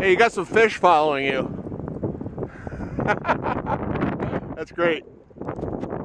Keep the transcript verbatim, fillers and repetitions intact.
Hey, you got some fish following you. That's great.